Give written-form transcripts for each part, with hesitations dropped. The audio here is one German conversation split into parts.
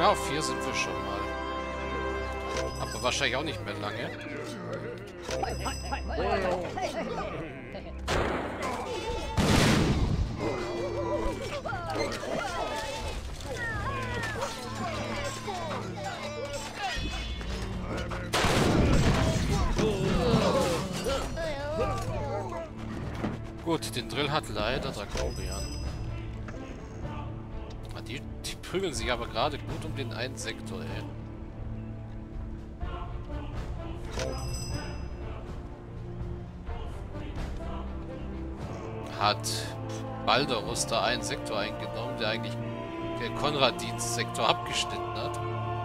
Ja, auf 4 sind wir schon mal. Aber wahrscheinlich auch nicht mehr lange. Gut, den Drill hat leider Drakorian. Die prügeln sich aber gerade gut um den einen Sektor, ey. Hat Balderus da einen Sektor eingenommen, der eigentlich der Konradins Sektor abgeschnitten hat.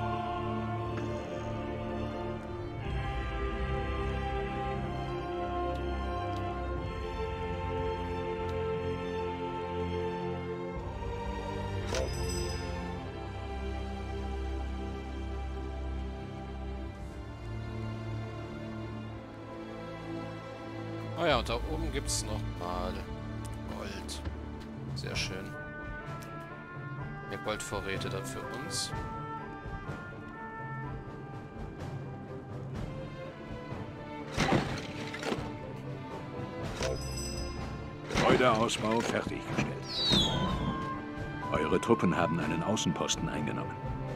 Oh ja, und da oben gibt es noch mal Gold. Sehr schön. Mehr Goldvorräte dann für uns. Gebäudeausbau fertiggestellt. Eure Truppen haben einen Außenposten eingenommen.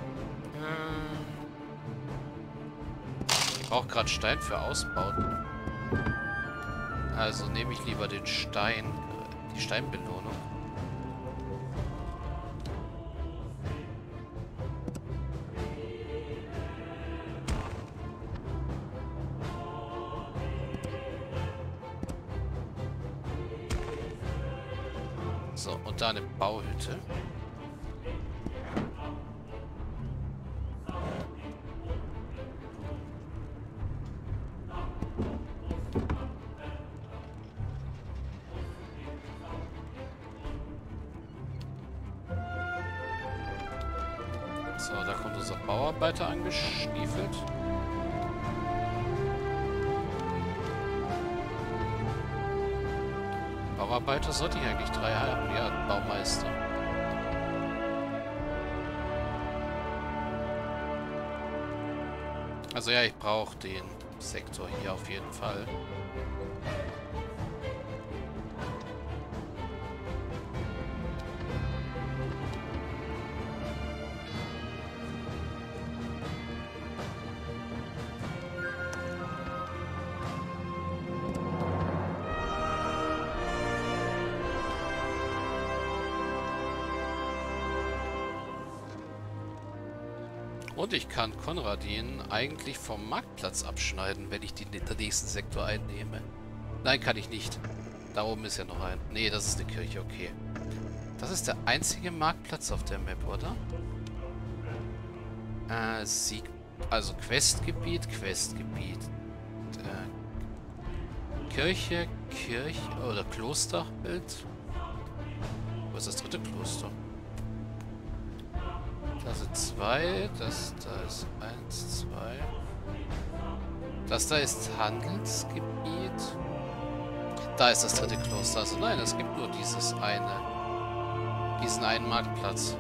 Ich brauche gerade Stein für Ausbauten. Also nehme ich lieber den Stein, die Steinbelohnung. So, und da eine Bauhütte. So, da kommt unser Bauarbeiter angestiefelt. Bauarbeiter sollte ich eigentlich 3 haben. Ja, Baumeister. Also ja, ich brauche den Sektor hier auf jeden Fall. Und ich kann Konradin eigentlich vom Marktplatz abschneiden, wenn ich den nächsten Sektor einnehme. Nein, kann ich nicht. Da oben ist ja noch ein. Nee, das ist eine Kirche, okay. Das ist der einzige Marktplatz auf der Map, oder? Sieg. Also Questgebiet. Kirche. Oder Klosterbild. Wo ist das dritte Kloster? Da sind 2, da ist 1, 2. Das da ist Handelsgebiet. Da ist das dritte Kloster. Also nein, es gibt nur diesen einen Marktplatz.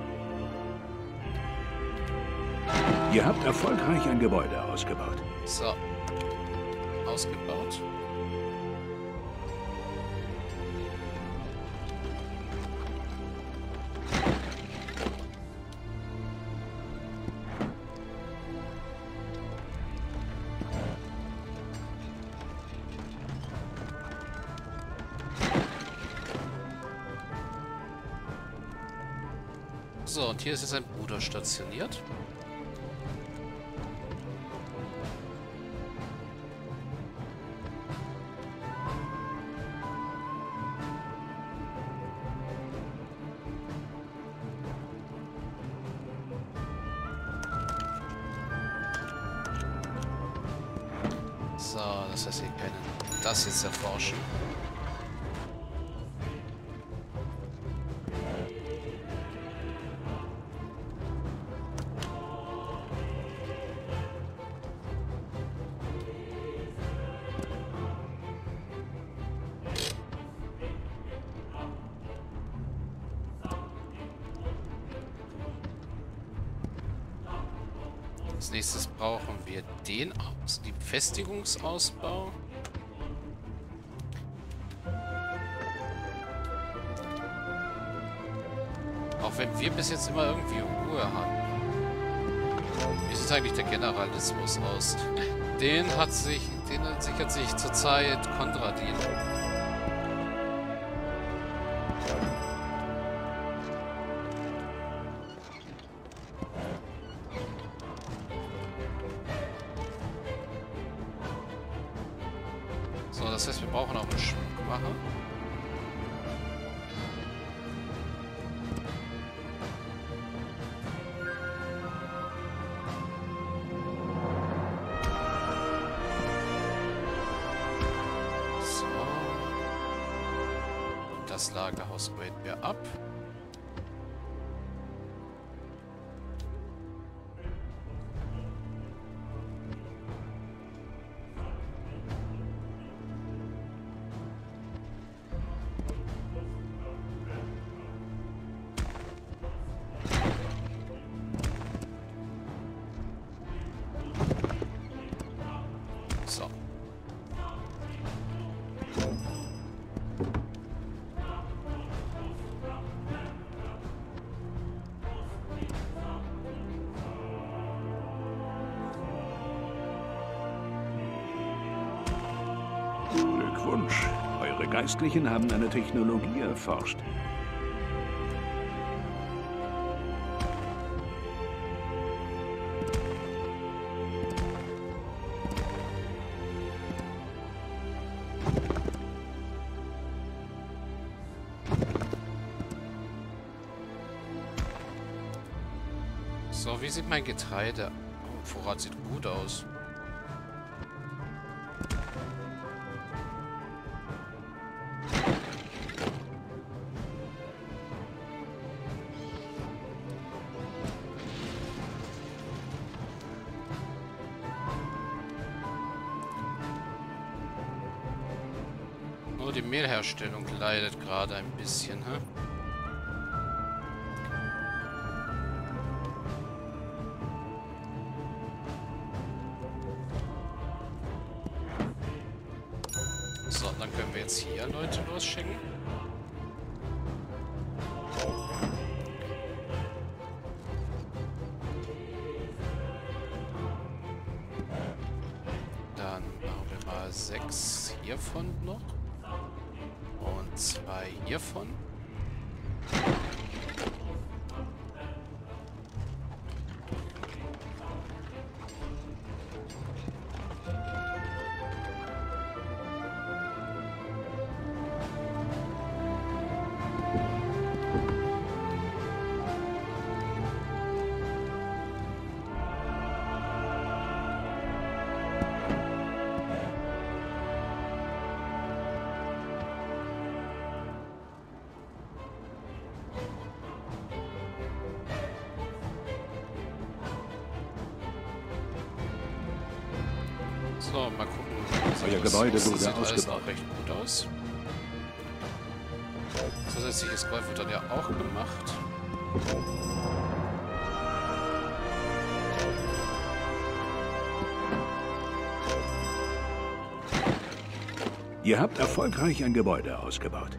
Ihr habt erfolgreich ein Gebäude ausgebaut. So. Ausgebaut. So, und hier ist jetzt ein Bruder stationiert. So, das heißt, wir können das jetzt erforschen. Als nächstes brauchen wir den aus, die Befestigungsausbau. Auch wenn wir bis jetzt immer irgendwie Ruhe hatten. Wie sieht eigentlich der Generalismus aus? Den sichert sich zurzeit Konradin. So, das heißt, wir brauchen auch einen Schmuckmacher. So. Und das Lagerhaus graden wir ab. So. Glückwunsch. Eure Geistlichen haben eine Technologie erforscht. So, wie sieht mein Getreide? Oh, Vorrat sieht gut aus. Nur die Mehlherstellung leidet gerade ein bisschen, hä? So, dann können wir jetzt hier Leute losschicken. Dann machen wir mal 6 hiervon noch. Und 2 hiervon. So, mal gucken. Euer Gebäude wurde sieht alles ausgebaut. noch recht gut aus. Zusätzliches Gold wird dann ja auch gemacht. Ihr habt erfolgreich ein Gebäude ausgebaut.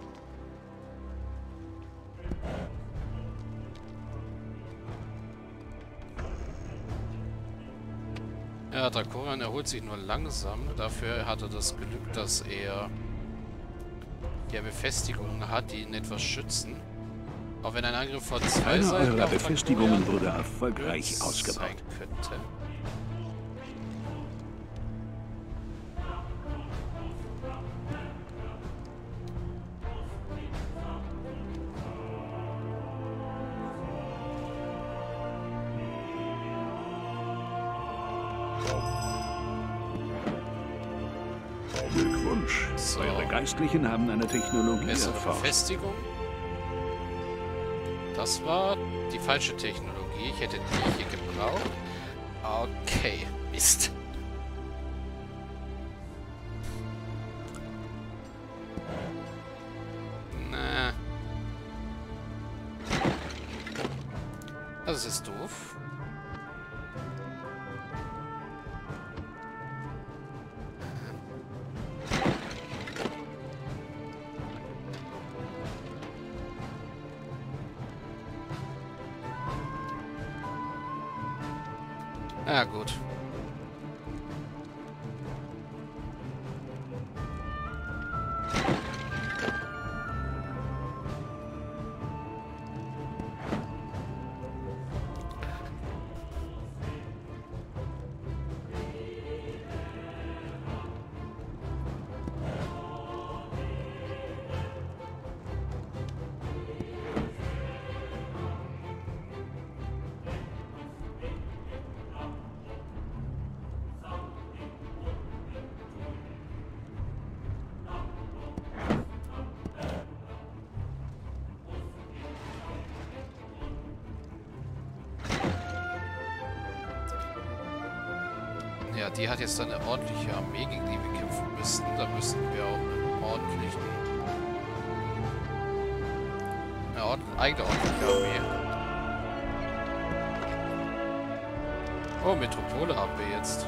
Ja, Dracorian erholt sich nur langsam. Dafür hat er das Glück, dass er ja Befestigungen hat, die ihn etwas schützen. Auch wenn ein Angriff von 2 Eine Seiten eurer auf Befestigungen Dracorian wurde erfolgreich sein ausgebaut. könnte. Glückwunsch. So. Eure Geistlichen haben eine Technologie Bessere erforscht. Befestigung. Das war die falsche Technologie. Ich hätte die hier gebraucht. Okay, Mist. Na. Das ist doof. Ja, gut. Ja, die hat jetzt eine ordentliche Armee, gegen die wir kämpfen müssten. Da müssten wir auch einen ordentlichen... Eine eigene ordentliche Armee. Oh, Metropole haben wir jetzt.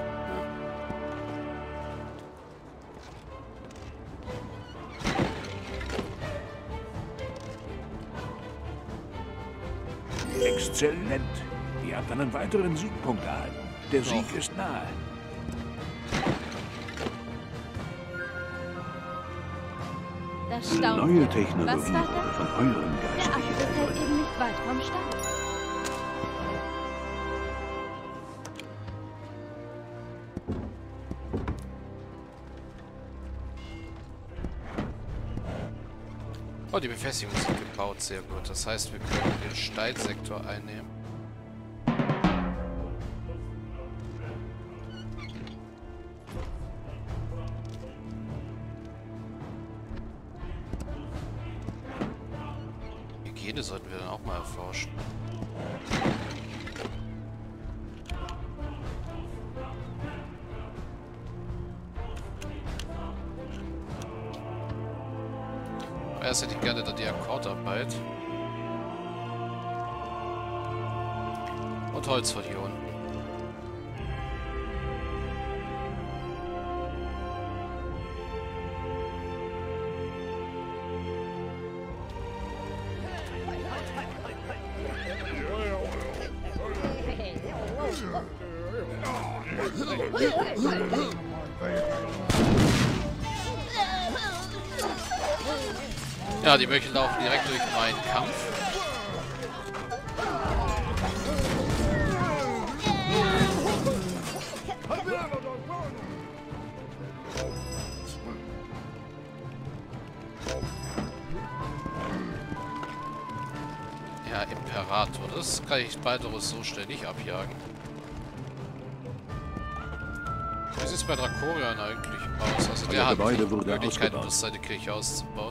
Exzellent. Ihr habt einen weiteren Siegpunkt erhalten. Der Sieg ist nahe. Das Staunen. Neue Was Technologie war wurde das? von euren Der Geistlichen Affe fällt erzeugt. eben nicht weit vom Start. Oh, die Befestigung ist gebaut, sehr gut. Das heißt, wir können den Steinsektor einnehmen. Hygiene sollten wir dann auch mal erforschen. Erst hätte ich gerne da die Akkordarbeit. Und Holzversion. Ja, die Mönche laufen direkt durch meinen Kampf. Ja, Imperator. Das kann ich weiteres so schnell nicht abjagen. Wie sieht es bei Drakorian eigentlich aus? Also der hat Gebäude wurde Möglichkeiten, ausgebaut. seine Kirche auszubauen.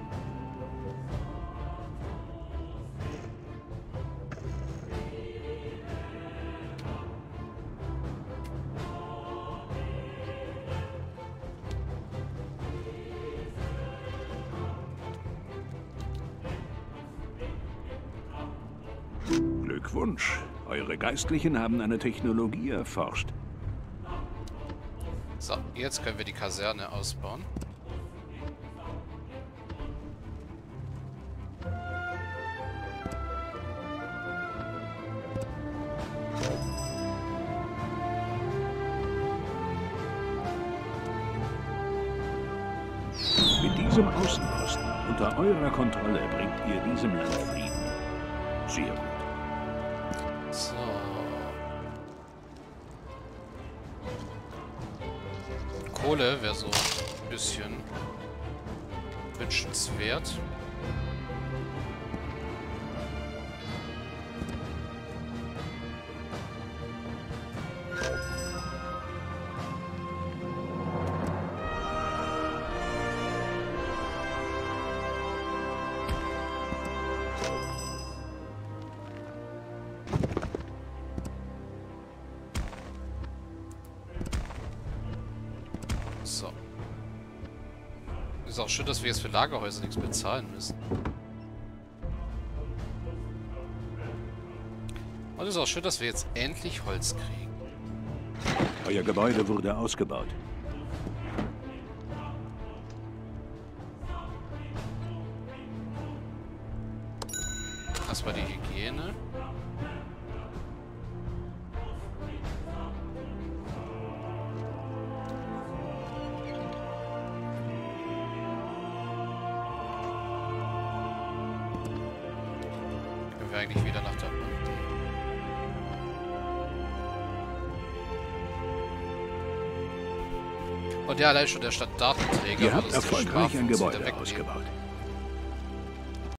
Glückwunsch. Eure Geistlichen haben eine Technologie erforscht. So, jetzt können wir die Kaserne ausbauen. Mit diesem Außenposten unter eurer Kontrolle bringt ihr diesem Land Frieden. Sehr gut. So. Kohle wäre so ein bisschen wünschenswert. So. Ist auch schön, dass wir jetzt für Lagerhäuser nichts bezahlen müssen. Und ist auch schön, dass wir jetzt endlich Holz kriegen. Euer Gebäude wurde ausgebaut. Erstmal die Hygiene. eigentlich wieder nach da unten. Und ja, allein schon der Standartenträger. Ihr habt erfolgreich ein Gebäude ausgebaut.